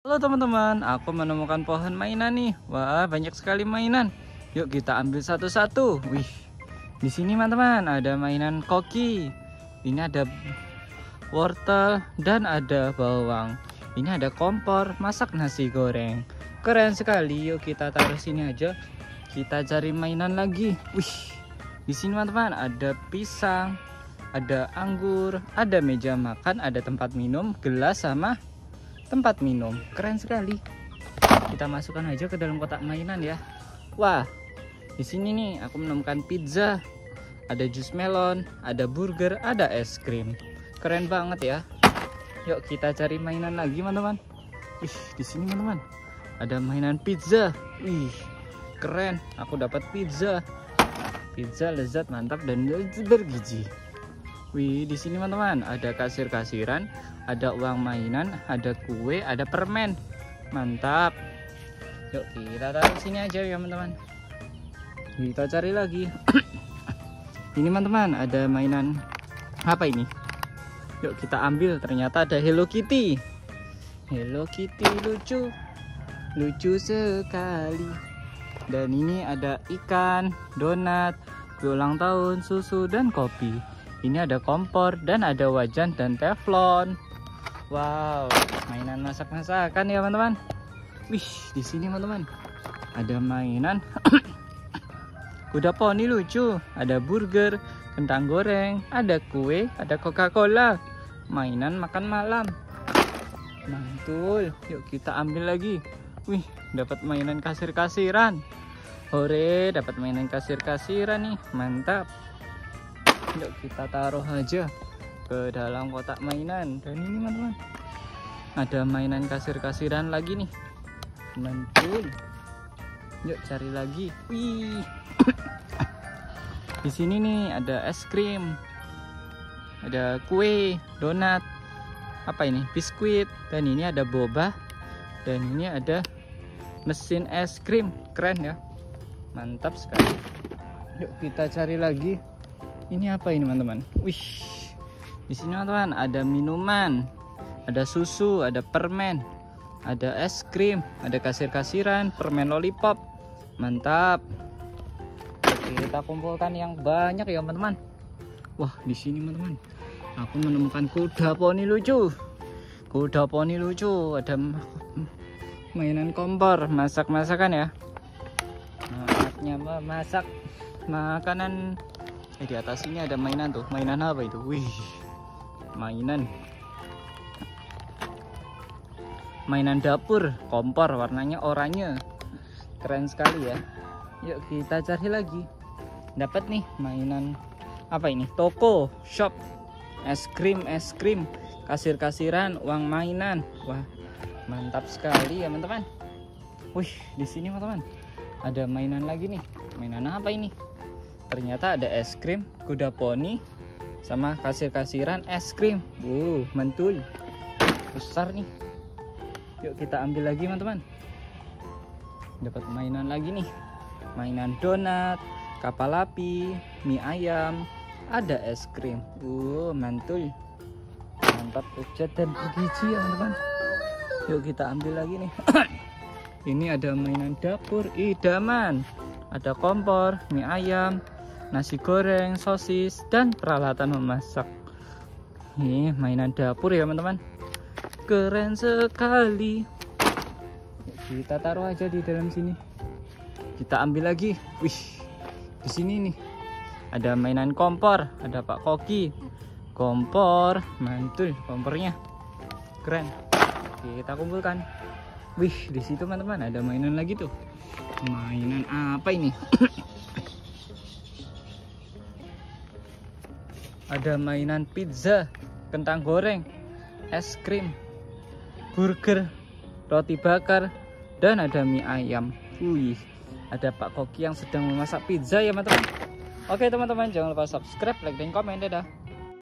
Halo teman-teman, aku menemukan pohon mainan nih. Wah, banyak sekali mainan. Yuk kita ambil satu-satu. Wih, di sini teman-teman ada mainan koki. Ini ada wortel dan ada bawang. Ini ada kompor masak nasi goreng. Keren sekali. Yuk kita taruh sini aja. Kita cari mainan lagi. Wih, di sini teman-teman ada pisang, ada anggur, ada meja makan, ada tempat minum, gelas sama tempat minum. Keren sekali. Kita masukkan aja ke dalam kotak mainan ya. Wah, di sini nih aku menemukan pizza, ada jus melon, ada burger, ada es krim. Keren banget ya. Yuk kita cari mainan lagi teman-teman. Wih, di sini teman-teman ada mainan pizza. Wih, keren. Aku dapat pizza. Pizza lezat, mantap dan bergizi. Wih, di sini teman-teman ada kasir-kasiran, ada uang mainan, ada kue, ada permen. Mantap. Yuk kita taruh sini aja ya teman-teman. Kita cari lagi. Ini teman-teman ada mainan apa ini? Yuk kita ambil. Ternyata ada Hello Kitty. Hello Kitty lucu, lucu sekali. Dan ini ada ikan, donat, kue ulang tahun, susu dan kopi. Ini ada kompor dan ada wajan dan teflon. Wow, mainan masak-masakan ya teman-teman. Wih, di sini teman-teman ada mainan kuda poni lucu, ada burger, kentang goreng, ada kue, ada Coca-Cola. Mainan makan malam. Mantul. Yuk kita ambil lagi. Wih, dapat mainan kasir-kasiran. Hore, dapat mainan kasir-kasiran nih. Mantap. Yuk kita taruh aja ke dalam kotak mainan. Dan ini teman-teman ada mainan kasir-kasiran lagi nih. Mantul. Yuk cari lagi. Wih. Di sini nih ada es krim, ada kue, donat, apa ini, biskuit, dan ini ada boba, dan ini ada mesin es krim. Keren ya, mantap sekali. Yuk kita cari lagi. Ini apa ini teman-teman? Wih, di sini teman-teman ada minuman, ada susu, ada permen, ada es krim, ada kasir-kasiran, permen lollipop. Mantap. Oke, kita kumpulkan yang banyak ya teman-teman. Wah, di sini teman-teman aku menemukan kuda poni lucu. Kuda poni lucu, ada mainan kompor, masak-masakan ya. Anaknya masak makanan. Di atas ini ada mainan tuh. Mainan apa itu? Wih, mainan dapur, kompor warnanya oranye. Keren sekali ya. Yuk kita cari lagi. Dapat nih mainan apa ini? Toko, shop, es krim, kasir-kasiran, uang mainan. Wah, mantap sekali ya teman-teman. Wih, di sini teman-teman ada mainan lagi nih. Mainan apa ini? Ternyata ada es krim, kuda poni, sama kasir-kasiran es krim. Mantul. Besar nih. Yuk kita ambil lagi teman-teman. Dapat mainan lagi nih. Mainan donat, kapal api, mie ayam, ada es krim. Mantul. Mantap, lezat dan bergizi ya teman-teman. Yuk kita ambil lagi nih. Ini ada mainan dapur idaman. Ada kompor, mie ayam, nasi goreng, sosis, dan peralatan memasak. Ini mainan dapur ya teman-teman. Keren sekali. Kita taruh aja di dalam sini. Kita ambil lagi. Wih, di sini nih ada mainan kompor, ada Pak Koki. Kompor, mantul kompornya. Keren. Oke, kita kumpulkan. Wih, di situ teman-teman ada mainan lagi tuh. Mainan apa ini? Ada mainan pizza, kentang goreng, es krim, burger, roti bakar, dan ada mie ayam. Wih, ada Pak Koki yang sedang memasak pizza ya teman-teman. Oke teman-teman, jangan lupa subscribe, like, dan komen. Dadah.